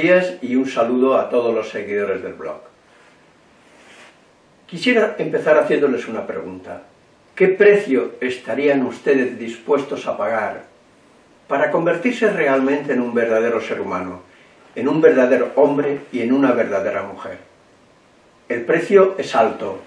días y un saludo a todos los seguidores del blog. Quisiera empezar haciéndoles una pregunta. ¿Qué precio estarían ustedes dispuestos a pagar para convertirse realmente en un verdadero ser humano, en un verdadero hombre y en una verdadera mujer? El precio es alto.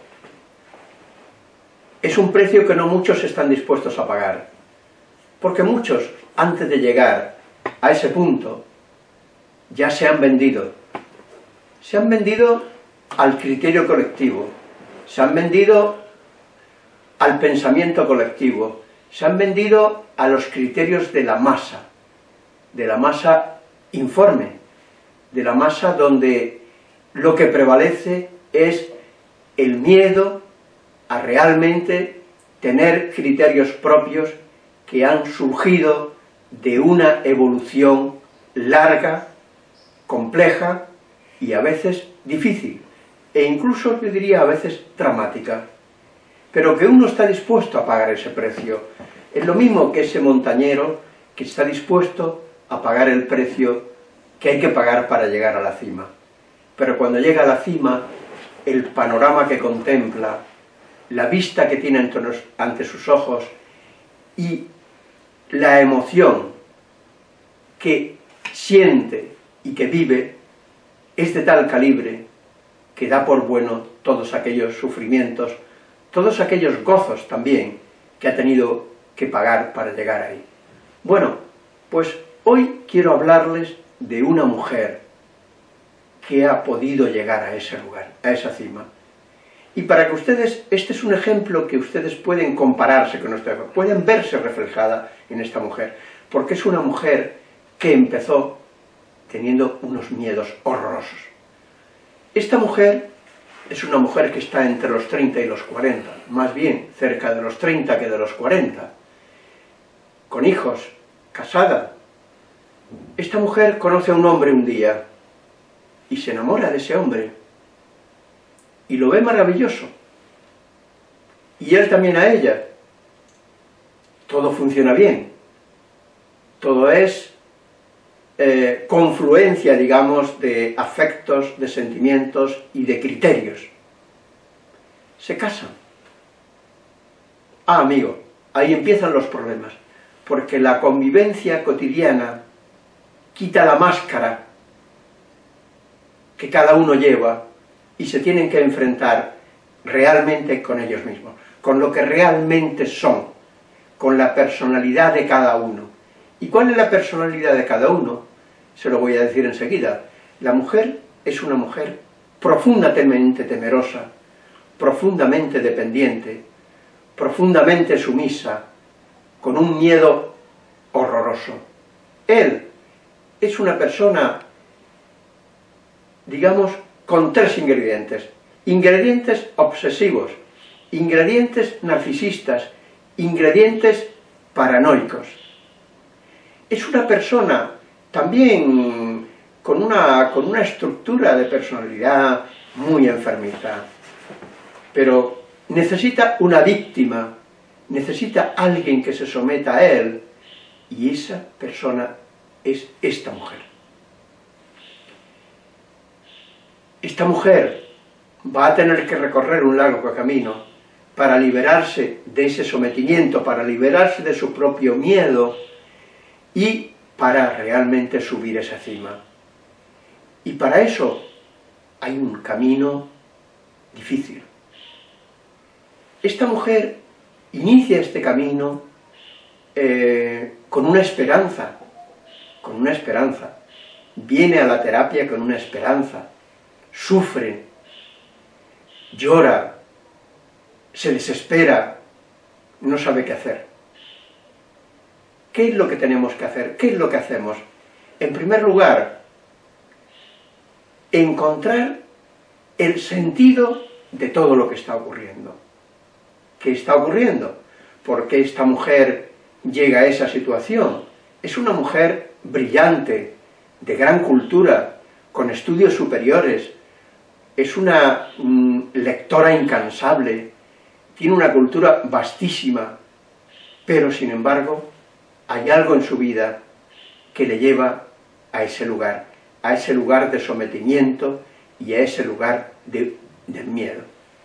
Es un precio que no muchos están dispuestos a pagar, porque muchos, antes de llegar a ese punto, ya se han vendido. Se han vendido al criterio colectivo, se han vendido al pensamiento colectivo, se han vendido a los criterios de la masa informe, de la masa donde lo que prevalece es el miedo a realmente tener criterios propios que han surgido de una evolución larga, compleja y a veces difícil, e incluso yo diría a veces dramática, pero que uno está dispuesto a pagar ese precio. Es lo mismo que ese montañero que está dispuesto a pagar el precio que hay que pagar para llegar a la cima. Pero cuando llega a la cima, el panorama que contempla, la vista que tiene ante sus ojos y la emoción que siente y que vive es de tal calibre que da por bueno todos aquellos sufrimientos, todos aquellos gozos también que ha tenido que pagar para llegar ahí. Bueno, pues hoy quiero hablarles de una mujer que ha podido llegar a ese lugar, a esa cima. Y para que ustedes, este es un ejemplo que ustedes pueden compararse con esta, pueden verse reflejada en esta mujer, porque es una mujer que empezó teniendo unos miedos horrorosos. Esta mujer es una mujer que está entre los 30 y los 40, más bien cerca de los 30 que de los 40, con hijos, casada. Esta mujer conoce a un hombre un día y se enamora de ese hombre y lo ve maravilloso, y él también a ella. Todo funciona bien, todo es confluencia, digamos, de afectos, de sentimientos y de criterios. Se casan. Ah, amigo, ahí empiezan los problemas, porque la convivencia cotidiana quita la máscara que cada uno lleva y se tienen que enfrentar realmente con ellos mismos, con lo que realmente son, con la personalidad de cada uno. ¿Y cuál es la personalidad de cada uno? Se lo voy a decir enseguida. La mujer es una mujer profundamente temerosa, profundamente dependiente, profundamente sumisa, con un miedo horroroso. Él es una persona, digamos, con tres ingredientes. Ingredientes obsesivos, ingredientes narcisistas, ingredientes paranoicos. Es una persona también con una estructura de personalidad muy enfermiza, pero necesita una víctima, necesita alguien que se someta a él, y esa persona es esta mujer. Esta mujer va a tener que recorrer un largo camino para liberarse de ese sometimiento, para liberarse de su propio miedo y para realmente subir esa cima. Y para eso hay un camino difícil. Esta mujer inicia este camino con una esperanza, viene a la terapia con una esperanza, sufre, llora, se desespera, no sabe qué hacer. ¿Qué es lo que tenemos que hacer? ¿Qué es lo que hacemos? En primer lugar, encontrar el sentido de todo lo que está ocurriendo. ¿Qué está ocurriendo? ¿Por qué esta mujer llega a esa situación? Es una mujer brillante, de gran cultura, con estudios superiores, es una lectora incansable, tiene una cultura vastísima, pero sin embargo hay algo en su vida que le lleva a ese lugar, a ese lugar de sometimiento y a ese lugar del miedo.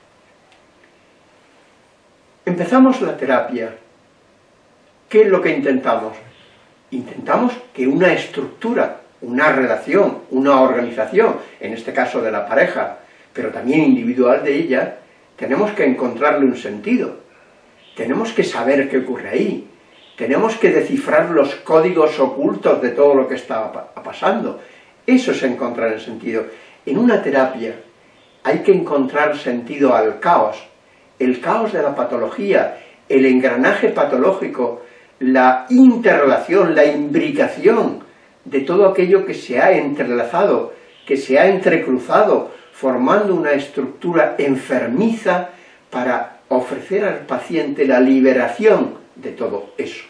Empezamos la terapia. ¿Qué es lo que intentamos? Intentamos que una estructura, una relación, una organización, en este caso de la pareja, pero también individual de ella, tenemos que encontrarle un sentido. Tenemos que saber qué ocurre ahí. Tenemos que descifrar los códigos ocultos de todo lo que está pasando. Eso es encontrar el sentido. En una terapia hay que encontrar sentido al caos. El caos de la patología, el engranaje patológico, la interrelación, la imbricación de todo aquello que se ha entrelazado, que se ha entrecruzado, formando una estructura enfermiza para ofrecer al paciente la liberación de todo eso.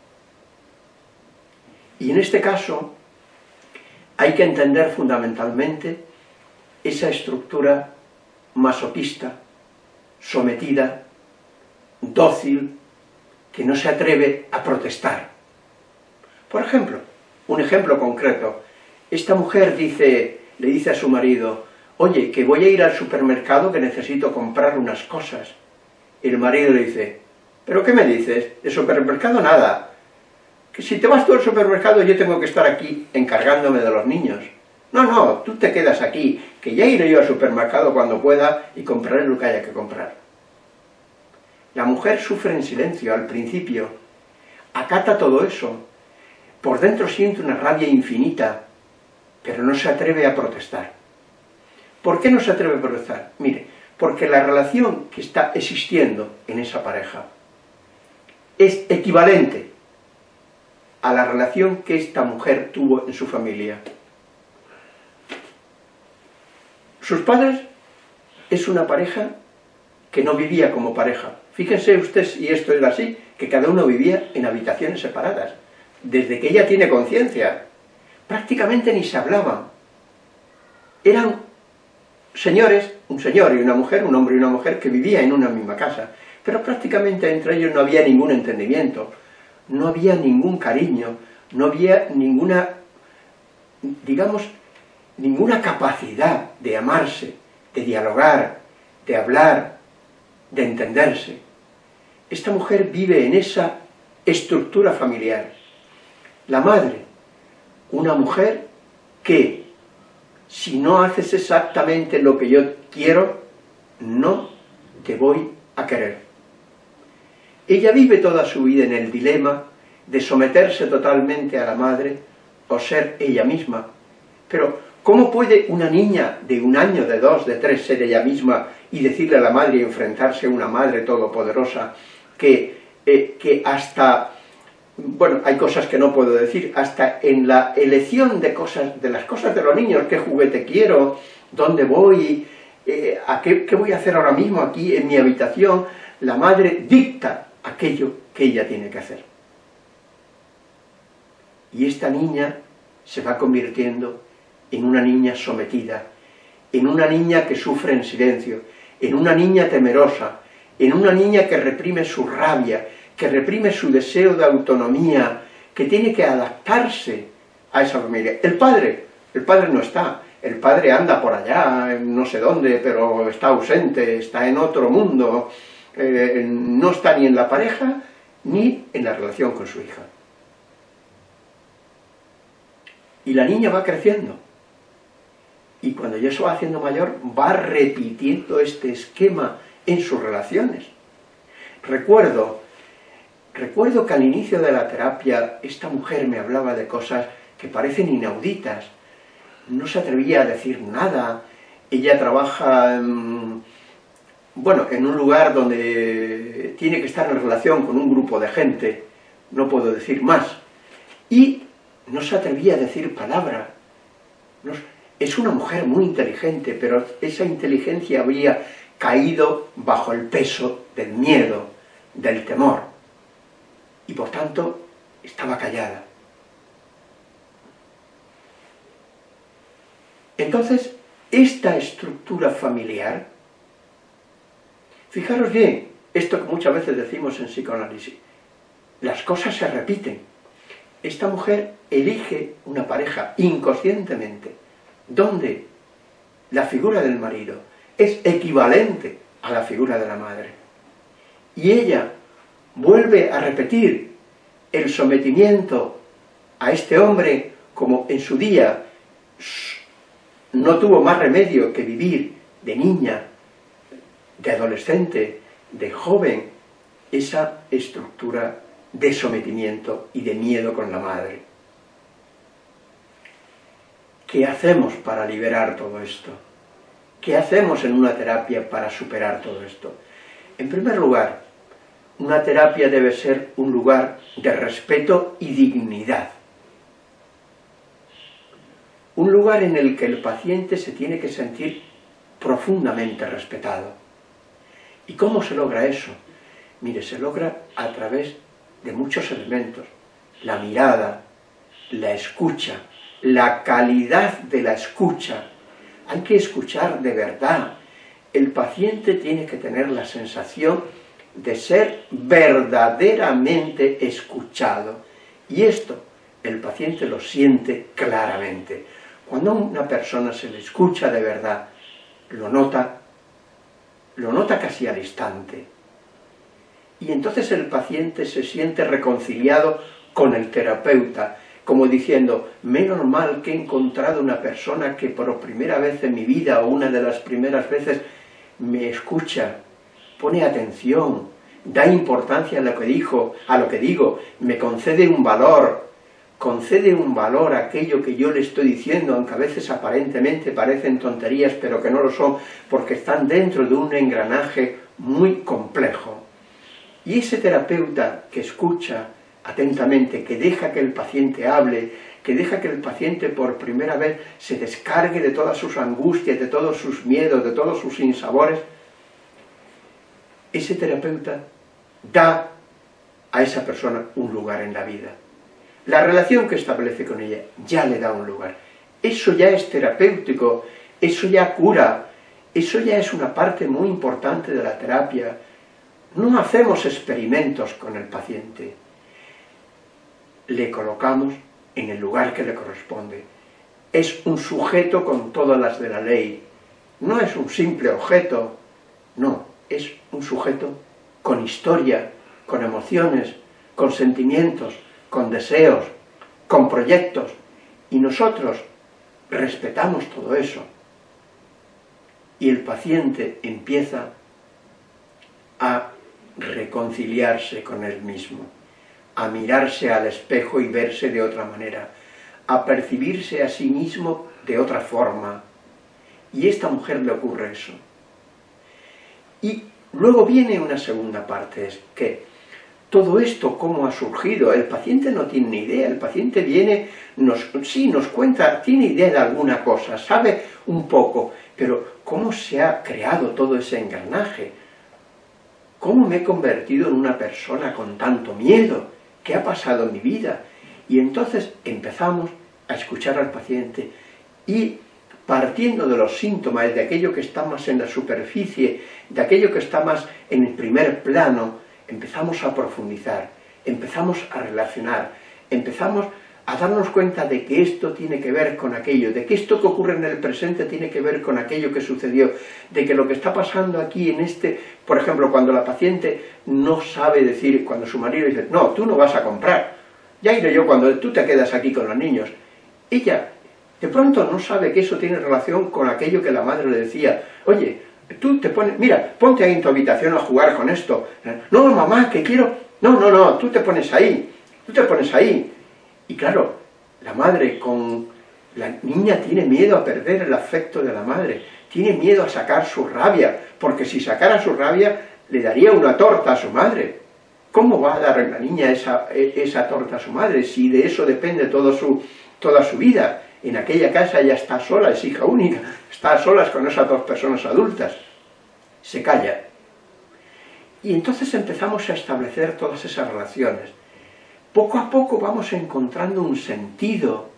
Y en este caso hay que entender fundamentalmente esa estructura masoquista, sometida, dócil, que no se atreve a protestar. Por ejemplo, un ejemplo concreto, esta mujer le dice a su marido: oye, que voy a ir al supermercado que necesito comprar unas cosas. El marido le dice: ¿pero qué me dices? ¿De supermercado nada? Que si te vas tú al supermercado yo tengo que estar aquí encargándome de los niños. No, no, tú te quedas aquí, que ya iré yo al supermercado cuando pueda y compraré lo que haya que comprar. La mujer sufre en silencio al principio, acata todo eso, por dentro siente una rabia infinita, pero no se atreve a protestar. ¿Por qué no se atreve a protestar? Mire, porque la relación que está existiendo en esa pareja es equivalente a la relación que esta mujer tuvo en su familia. Sus padres es una pareja que no vivía como pareja. Fíjense ustedes, y esto era así, que cada uno vivía en habitaciones separadas. Desde que ella tiene conciencia, prácticamente ni se hablaban. Eran señores, un señor y una mujer, un hombre y una mujer, que vivían en una misma casa, pero prácticamente entre ellos no había ningún entendimiento, no había ningún cariño, no había ninguna, digamos, ninguna capacidad de amarse, de dialogar, de hablar, de entenderse. Esta mujer vive en esa estructura familiar. La madre, una mujer que, si no haces exactamente lo que yo quiero, no te voy a querer. Ella vive toda su vida en el dilema de someterse totalmente a la madre o ser ella misma. Pero, ¿cómo puede una niña de 1 año, de 2, de 3 ser ella misma y decirle a la madre y enfrentarse a una madre todopoderosa que hasta, bueno, hay cosas que no puedo decir, hasta en la elección de las cosas de los niños, qué juguete quiero, dónde voy, qué voy a hacer ahora mismo aquí en mi habitación, la madre dicta aquello que ella tiene que hacer. Y esta niña se va convirtiendo en una niña sometida, en una niña que sufre en silencio, en una niña temerosa, en una niña que reprime su rabia, que reprime su deseo de autonomía, que tiene que adaptarse a esa familia. El padre no está, el padre anda por allá, no sé dónde, pero está ausente, está en otro mundo, no está ni en la pareja, ni en la relación con su hija. Y la niña va creciendo. Y cuando ya se va haciendo mayor, va repitiendo este esquema en sus relaciones. Recuerdo que al inicio de la terapia, esta mujer me hablaba de cosas que parecen inauditas. No se atrevía a decir nada. Ella trabaja, bueno, en un lugar donde tiene que estar en relación con un grupo de gente, no puedo decir más. Y no se atrevía a decir palabra. Es una mujer muy inteligente, pero esa inteligencia había caído bajo el peso del miedo, del temor, y por tanto estaba callada. Entonces, esta estructura familiar, fijaros bien, esto que muchas veces decimos en psicoanálisis, las cosas se repiten. esta mujer elige una pareja inconscientemente, donde la figura del marido es equivalente a la figura de la madre. Y ella vuelve a repetir el sometimiento a este hombre, como en su día no tuvo más remedio que vivir de niña, de adolescente, de joven, esa estructura de sometimiento y de miedo con la madre. ¿Qué hacemos para liberar todo esto? ¿Qué hacemos en una terapia para superar todo esto? En primer lugar, una terapia debe ser un lugar de respeto y dignidad. Un lugar en el que el paciente se tiene que sentir profundamente respetado. ¿Y cómo se logra eso? Mire, se logra a través de muchos elementos. La mirada, la escucha, la calidad de la escucha. Hay que escuchar de verdad. El paciente tiene que tener la sensación de ser verdaderamente escuchado. Y esto el paciente lo siente claramente. Cuando a una persona se le escucha de verdad, lo nota casi al instante. Y entonces el paciente se siente reconciliado con el terapeuta, como diciendo, menos mal que he encontrado una persona que por primera vez en mi vida, o una de las primeras veces, me escucha, pone atención, da importancia a lo que digo, me concede un valor a aquello que yo le estoy diciendo, aunque a veces aparentemente parecen tonterías, pero que no lo son, porque están dentro de un engranaje muy complejo. Y ese terapeuta que escucha atentamente, que deja que el paciente hable, que deja que el paciente por primera vez se descargue de todas sus angustias, de todos sus miedos, de todos sus sinsabores, ese terapeuta da a esa persona un lugar en la vida. La relación que establece con ella ya le da un lugar. Eso ya es terapéutico, eso ya cura, eso ya es una parte muy importante de la terapia. No hacemos experimentos con el paciente. Le colocamos en el lugar que le corresponde. Es un sujeto con todas las de la ley. No es un simple objeto. No, es un sujeto con historia, con emociones, con sentimientos, con deseos, con proyectos. Y nosotros respetamos todo eso. Y el paciente empieza a reconciliarse con él mismo, a mirarse al espejo y verse de otra manera, a percibirse a sí mismo de otra forma. Y a esta mujer le ocurre eso. Y luego viene una segunda parte, es que todo esto, ¿cómo ha surgido? El paciente no tiene ni idea, el paciente viene, nos cuenta, tiene idea de alguna cosa, sabe un poco, pero ¿cómo se ha creado todo ese engranaje? ¿Cómo me he convertido en una persona con tanto miedo? ¿Qué ha pasado en mi vida? Y entonces empezamos a escuchar al paciente y partiendo de los síntomas, de aquello que está más en la superficie, de aquello que está más en el primer plano, empezamos a profundizar, empezamos a relacionar, empezamos a darnos cuenta de que esto tiene que ver con aquello, de que esto que ocurre en el presente tiene que ver con aquello que sucedió, de que lo que está pasando aquí en por ejemplo, cuando la paciente no sabe decir, cuando su marido dice, no, tú no vas a comprar, ya iré yo cuando tú te quedas aquí con los niños, ella de pronto no sabe que eso tiene relación con aquello que la madre le decía, oye, tú te pones, mira, ponte ahí en tu habitación a jugar con esto, no, mamá, que quiero, no, tú te pones ahí, y claro, la niña tiene miedo a perder el afecto de la madre, tiene miedo a sacar su rabia, porque si sacara su rabia le daría una torta a su madre. ¿Cómo va a dar la niña esa torta a su madre si de eso depende toda su vida? En aquella casa ella está sola, es hija única, está a solas con esas dos personas adultas. Se calla. Y entonces empezamos a establecer todas esas relaciones. Poco a poco vamos encontrando un sentido.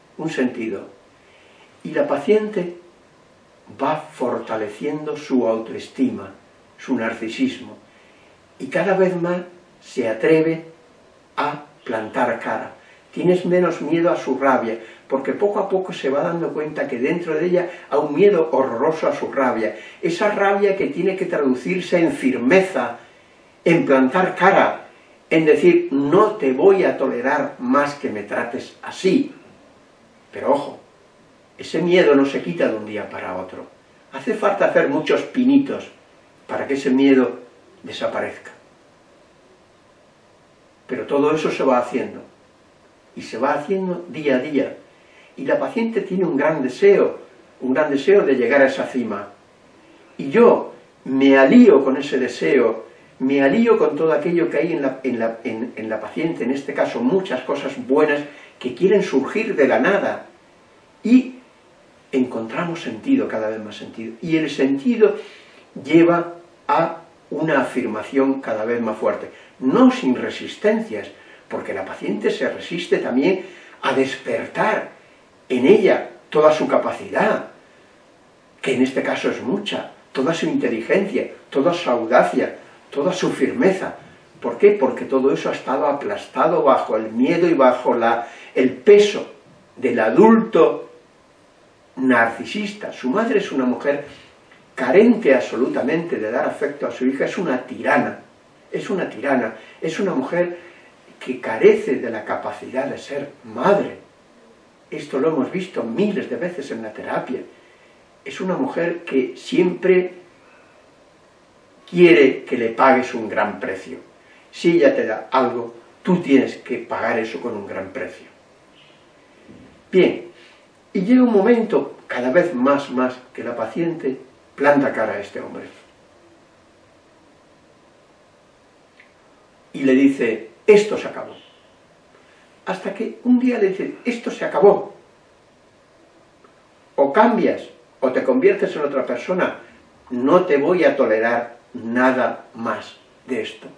Y la paciente va fortaleciendo su autoestima, su narcisismo. Y cada vez más se atreve a plantar cara. tienes menos miedo a su rabia, porque poco a poco se va dando cuenta que dentro de ella hay un miedo horroroso a su rabia, esa rabia que tiene que traducirse en firmeza, en plantar cara, en decir, no te voy a tolerar más que me trates así. Pero ojo, ese miedo no se quita de un día para otro. Hace falta hacer muchos pinitos para que ese miedo desaparezca. Pero todo eso se va haciendo, y se va haciendo día a día. Y la paciente tiene un gran deseo de llegar a esa cima. Y yo me alío con ese deseo, me alío con todo aquello que hay en la paciente, en este caso muchas cosas buenas que quieren surgir de la nada. Y encontramos sentido, cada vez más sentido. Y el sentido lleva a una afirmación cada vez más fuerte, no sin resistencias, porque la paciente se resiste también a despertar en ella toda su capacidad, que en este caso es mucha, toda su inteligencia, toda su audacia, toda su firmeza. ¿Por qué? Porque todo eso ha estado aplastado bajo el miedo y bajo el peso del adulto narcisista. Su madre es una mujer carente absolutamente de dar afecto a su hija, es una tirana, es una mujer que carece de la capacidad de ser madre. Esto lo hemos visto miles de veces en la terapia. Es una mujer que siempre quiere que le pagues un gran precio. Si ella te da algo, tú tienes que pagar eso con un gran precio. Bien, y llega un momento, cada vez más, que la paciente planta cara a este hombre. Y le dice, esto se acabó. Hasta que un día le dice, esto se acabó. O cambias, o te conviertes en otra persona, no te voy a tolerar nada más de esto.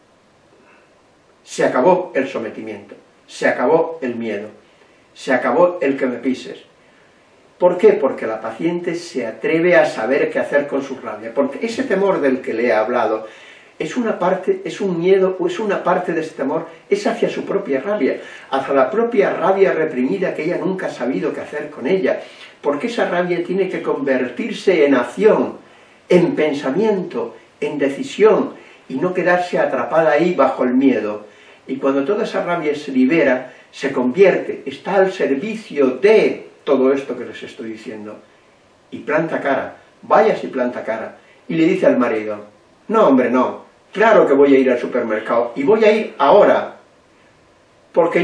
Se acabó el sometimiento, se acabó el miedo, se acabó el que me pises. ¿Por qué? Porque la paciente se atreve a saber qué hacer con su rabia, porque ese temor del que le he hablado es una parte, es un miedo, o es una parte de ese temor, es hacia su propia rabia, hacia la propia rabia reprimida que ella nunca ha sabido qué hacer con ella, porque esa rabia tiene que convertirse en acción, en pensamiento, en decisión, y no quedarse atrapada ahí bajo el miedo. Y cuando toda esa rabia se libera, se convierte, está al servicio de todo esto que les estoy diciendo, y planta cara, vaya si planta cara, y le dice al marido, no hombre, no, claro que voy a ir al supermercado, y voy a ir ahora, porque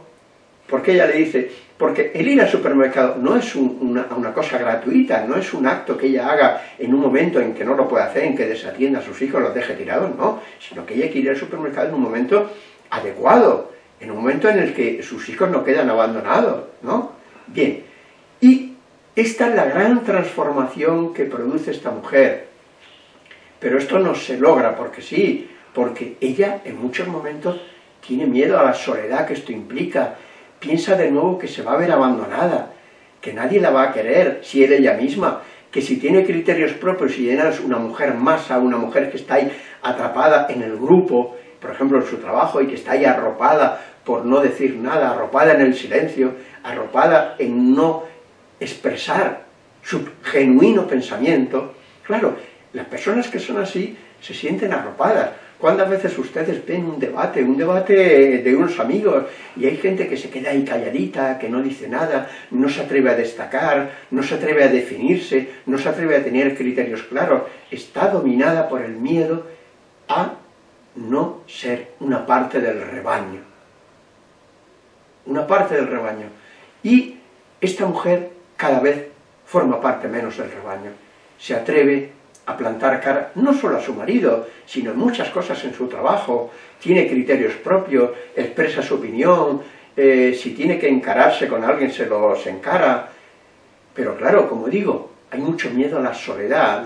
ella le dice, porque el ir al supermercado no es una cosa gratuita, no es un acto que ella haga en un momento en que no lo puede hacer, en que desatienda a sus hijos, los deje tirados, no, sino que ella quiere ir al supermercado en un momento adecuado, en un momento en el que sus hijos no quedan abandonados, ¿no? Bien, y esta es la gran transformación que produce esta mujer, pero esto no se logra porque sí, porque ella en muchos momentos tiene miedo a la soledad que esto implica, piensa de nuevo que se va a ver abandonada, que nadie la va a querer, si es ella misma, que si tiene criterios propios, si ella es una mujer masa, una mujer que está ahí atrapada en el grupo, por ejemplo en su trabajo, y que está ahí arropada por no decir nada, arropada en el silencio, arropada en no expresar su genuino pensamiento, claro, las personas que son así se sienten arropadas. ¿Cuántas veces ustedes ven un debate de unos amigos, y hay gente que se queda ahí calladita, que no dice nada, no se atreve a destacar, no se atreve a definirse, no se atreve a tener criterios claros, está dominada por el miedo a no ser una parte del rebaño. Una parte del rebaño. Y esta mujer cada vez forma parte menos del rebaño. Se atreve a plantar cara no solo a su marido, sino en muchas cosas en su trabajo, tiene criterios propios, expresa su opinión, si tiene que encararse con alguien se encara, pero claro, como digo, hay mucho miedo a la soledad,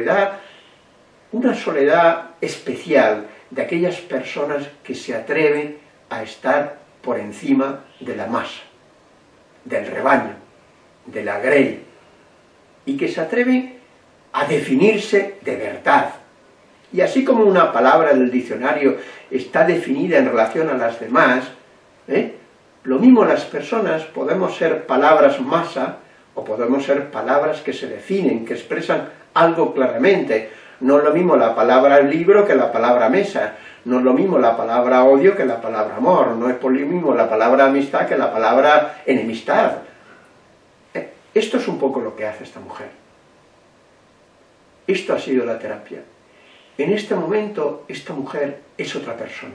una soledad especial de aquellas personas que se atreven a estar por encima de la masa, del rebaño, de la grey, y que se atreven a definirse de verdad. Y así como una palabra del diccionario está definida en relación a las demás, Lo mismo las personas podemos ser palabras masa, o podemos ser palabras que se definen, que expresan algo claramente. No es lo mismo la palabra libro que la palabra mesa, no es lo mismo la palabra odio que la palabra amor, no es por lo mismo la palabra amistad que la palabra enemistad. Esto es un poco lo que hace esta mujer. Esto ha sido la terapia. En este momento, esta mujer es otra persona.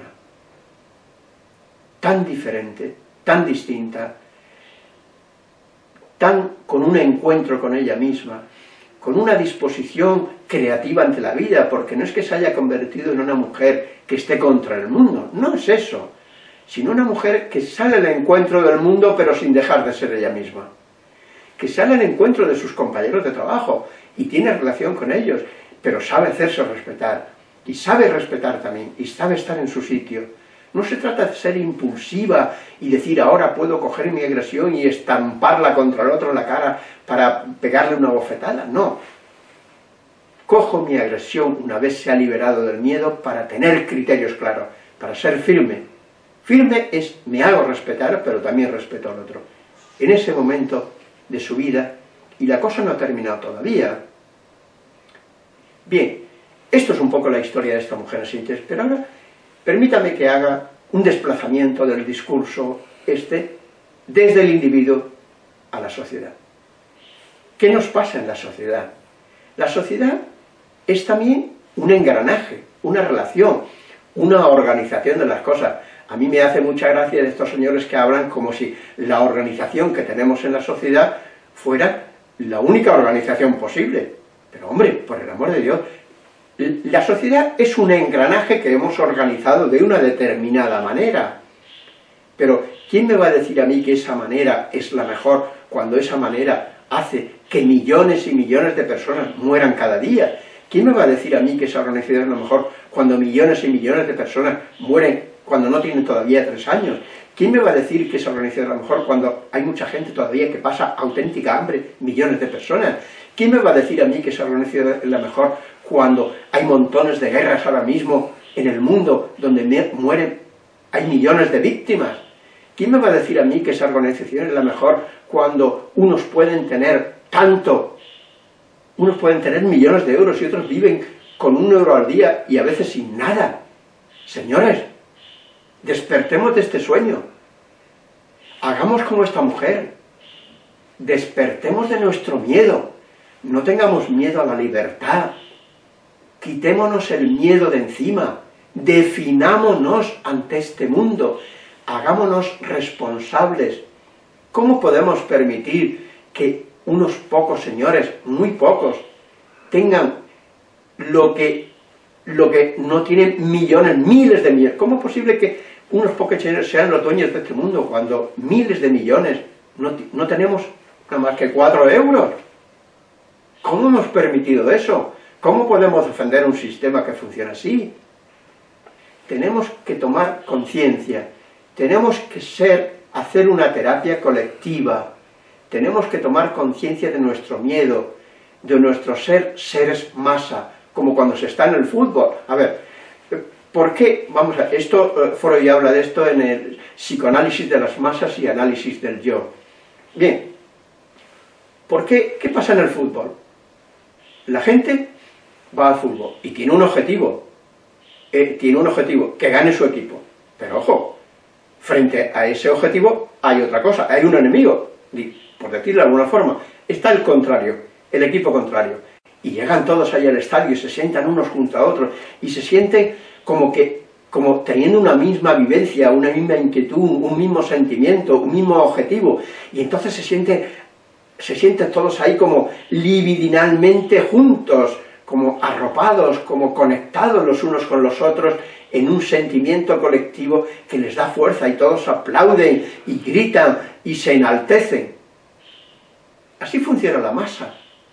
Tan diferente, tan distinta, con un encuentro con ella misma, con una disposición creativa ante la vida, porque no es que se haya convertido en una mujer que esté contra el mundo, no es eso, sino una mujer que sale al encuentro del mundo pero sin dejar de ser ella misma, que sale al encuentro de sus compañeros de trabajo y tiene relación con ellos, pero sabe hacerse respetar, y sabe respetar también, y sabe estar en su sitio. No se trata de ser impulsiva y decir ahora puedo coger mi agresión y estamparla contra el otro en la cara para pegarle una bofetada, no. Cojo mi agresión una vez se ha liberado del miedo para tener criterios claros, para ser firme. Firme es me hago respetar, pero también respeto al otro. En ese momento de su vida, y la cosa no ha terminado todavía. Bien, esto es un poco la historia de esta mujer en síntesis, pero ahora permítame que haga un desplazamiento del discurso desde el individuo a la sociedad. ¿Qué nos pasa en la sociedad? La sociedad es también un engranaje, una relación, una organización de las cosas. A mí me hace mucha gracia de estos señores que hablan como si la organización que tenemos en la sociedad fuera la única organización posible. Pero hombre, por el amor de Dios, la sociedad es un engranaje que hemos organizado de una determinada manera. Pero, ¿quién me va a decir a mí que esa manera es la mejor cuando esa manera hace que millones y millones de personas mueran cada día? ¿Quién me va a decir a mí que esa organización es la mejor cuando millones y millones de personas mueren cuando no tienen todavía 3 años? ¿Quién me va a decir que esa organización es la mejor cuando hay mucha gente todavía que pasa auténtica hambre, millones de personas? ¿Quién me va a decir a mí que esa organización es la mejor cuando hay montones de guerras ahora mismo en el mundo donde mueren, hay millones de víctimas? ¿Quién me va a decir a mí que esa organización es la mejor cuando unos pueden tener unos pueden tener millones de euros y otros viven con 1 euro al día y a veces sin nada? Señores, despertemos de este sueño, hagamos como esta mujer, despertemos de nuestro miedo, no tengamos miedo a la libertad, quitémonos el miedo de encima, definámonos ante este mundo, hagámonos responsables. ¿Cómo podemos permitir que unos pocos señores, muy pocos, tengan lo que no tienen millones, miles de millones? ¿Cómo es posible que unos pocos señores sean los dueños de este mundo cuando miles de millones no tenemos nada más que 4 euros? ¿Cómo hemos permitido eso? ¿Cómo podemos defender un sistema que funciona así? Tenemos que tomar conciencia, tenemos que hacer una terapia colectiva, tenemos que tomar conciencia de nuestro miedo, de nuestro seres masa, como cuando se está en el fútbol. A ver, ¿por qué? Vamos a ver, Freud ya habla de esto en el psicoanálisis de las masas y análisis del yo. Bien, ¿por qué? ¿Qué pasa en el fútbol? La gente va al fútbol y tiene un objetivo, que gane su equipo. Pero ojo, frente a ese objetivo hay otra cosa, hay un enemigo, por decirlo de alguna forma, está el contrario, el equipo contrario. Y llegan todos ahí al estadio y se sientan unos junto a otros y se sienten como teniendo una misma vivencia, una misma inquietud, un mismo sentimiento, un mismo objetivo. Y entonces se sienten todos ahí como libidinalmente juntos, como arropados, como conectados los unos con los otros en un sentimiento colectivo que les da fuerza y todos aplauden y gritan y se enaltecen. Así funciona la masa.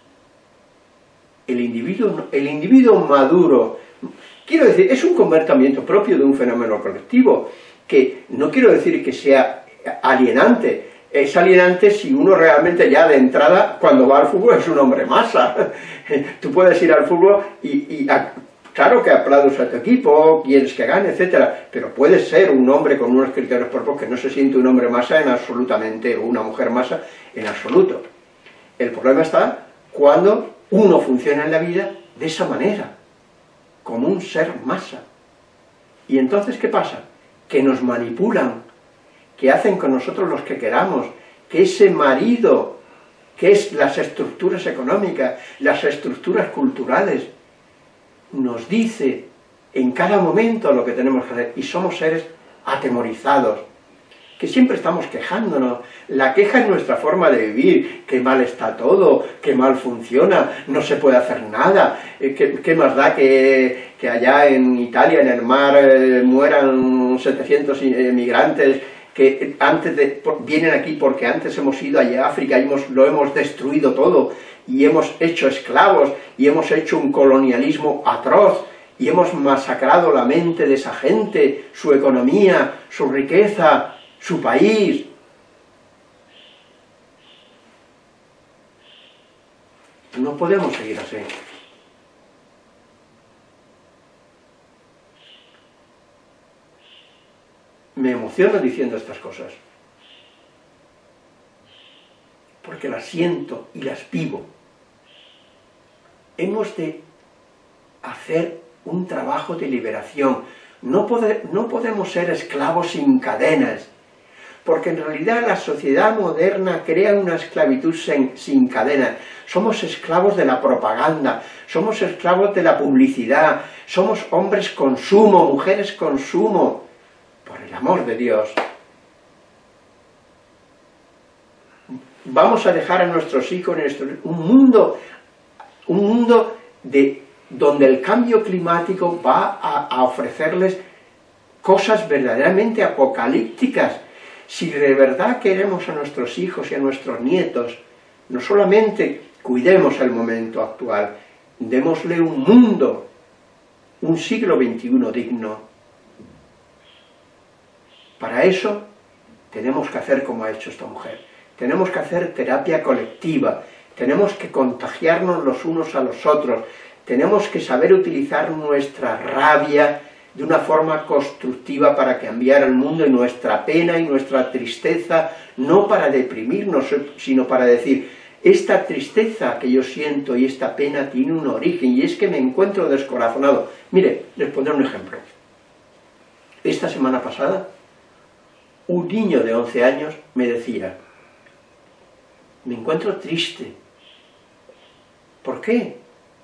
El individuo maduro, quiero decir, es un comportamiento propio de un fenómeno colectivo, que no quiero decir que sea alienante. Es alienante si uno realmente ya de entrada, cuando va al fútbol, es un hombre masa. Tú puedes ir al fútbol y Claro que aplaudes a tu equipo, quieres que gane, etcétera, pero puedes ser un hombre con unos criterios propios que no se siente un hombre masa en absolutamente, o una mujer masa en absoluto. El problema está cuando uno funciona en la vida de esa manera, como un ser masa. Y entonces, ¿qué pasa? Que nos manipulan, que hacen con nosotros los que queramos, que ese marido, que es las estructuras económicas, las estructuras culturales, nos dice en cada momento lo que tenemos que hacer, y somos seres atemorizados, que siempre estamos quejándonos. La queja es nuestra forma de vivir, que mal está todo, que mal funciona, no se puede hacer nada, ¿qué más da que allá en Italia, en el mar, mueran 700 emigrantes, que vienen aquí porque antes hemos ido allá a África y lo hemos destruido todo, y hemos hecho esclavos, y hemos hecho un colonialismo atroz, y hemos masacrado la mente de esa gente, su economía, su riqueza, su país? No podemos seguir así. Me emociono diciendo estas cosas, porque las siento y las vivo. Hemos de hacer un trabajo de liberación. No podemos ser esclavos sin cadenas, porque en realidad la sociedad moderna crea una esclavitud sin cadenas. Somos esclavos de la propaganda, somos esclavos de la publicidad, somos hombres consumo, mujeres consumo. Por el amor de Dios, vamos a dejar a nuestros hijos un mundo donde el cambio climático va a ofrecerles cosas verdaderamente apocalípticas. Si de verdad queremos a nuestros hijos y a nuestros nietos, no solamente cuidemos el momento actual, démosle un mundo, un siglo XXI digno. Para eso tenemos que hacer como ha hecho esta mujer. Tenemos que hacer terapia colectiva, tenemos que contagiarnos los unos a los otros, tenemos que saber utilizar nuestra rabia de una forma constructiva para cambiar el mundo, y nuestra pena y nuestra tristeza, no para deprimirnos, sino para decir, esta tristeza que yo siento y esta pena tiene un origen, y es que me encuentro descorazonado. Mire, les pondré un ejemplo. Esta semana pasada, un niño de 11 años me decía, me encuentro triste. ¿Por qué?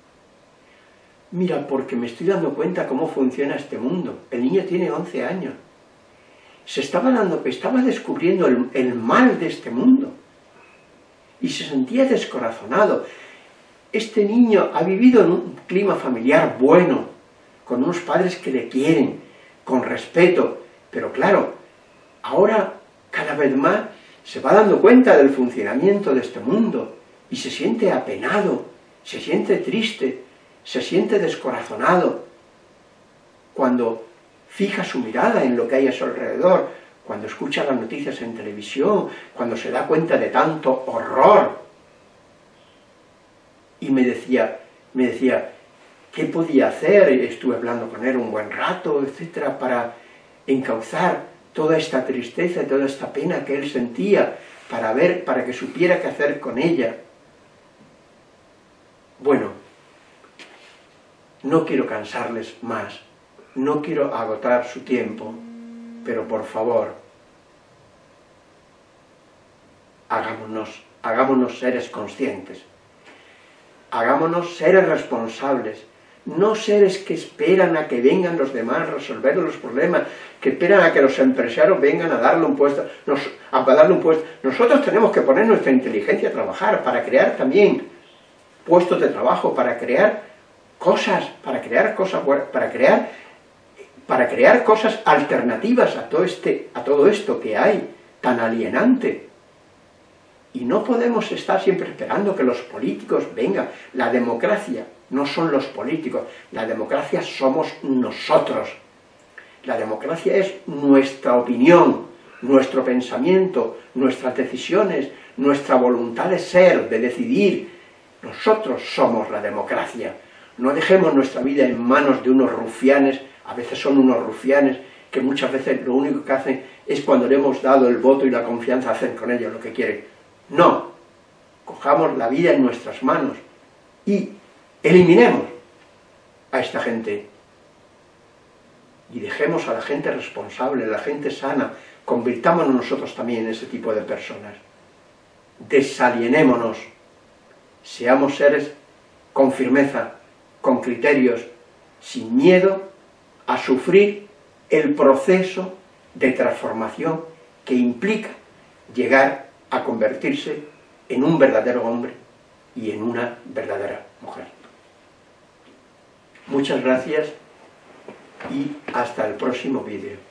Mira, porque me estoy dando cuenta cómo funciona este mundo. El niño tiene 11 años. Estaba descubriendo el mal de este mundo. Y se sentía descorazonado. Este niño ha vivido en un clima familiar bueno, con unos padres que le quieren, con respeto, pero claro, ahora cada vez más se va dando cuenta del funcionamiento de este mundo y se siente apenado, se siente triste, se siente descorazonado cuando fija su mirada en lo que hay a su alrededor, cuando escucha las noticias en televisión, cuando se da cuenta de tanto horror. Y me decía, ¿qué podía hacer? Estuve hablando con él un buen rato, etcétera, para encauzar toda esta tristeza y toda esta pena que él sentía, para que supiera qué hacer con ella. Bueno, no quiero cansarles más, no quiero agotar su tiempo, pero por favor, hagámonos seres conscientes, hagámonos seres responsables, no seres que esperan a que vengan los demás a resolver los problemas, que esperan a que los empresarios vengan a darle un puesto, Nosotros tenemos que poner nuestra inteligencia a trabajar para crear también puestos de trabajo, para crear cosas, para crear cosas alternativas a todo esto que hay tan alienante. Y no podemos estar siempre esperando que los políticos vengan. La democracia no son los políticos, la democracia somos nosotros. La democracia es nuestra opinión, nuestro pensamiento, nuestras decisiones, nuestra voluntad de ser, de decidir. Nosotros somos la democracia. No dejemos nuestra vida en manos de unos rufianes, a veces son unos rufianes, que muchas veces lo único que hacen es cuando le hemos dado el voto y la confianza, hacen con ellos lo que quieren. No, cojamos la vida en nuestras manos y eliminemos a esta gente y dejemos a la gente responsable, a la gente sana, convirtámonos nosotros también en ese tipo de personas. Desalienémonos, seamos seres con firmeza, con criterios, sin miedo a sufrir el proceso de transformación que implica llegar a convertirse en un verdadero hombre y en una verdadera mujer. Muchas gracias y hasta el próximo vídeo.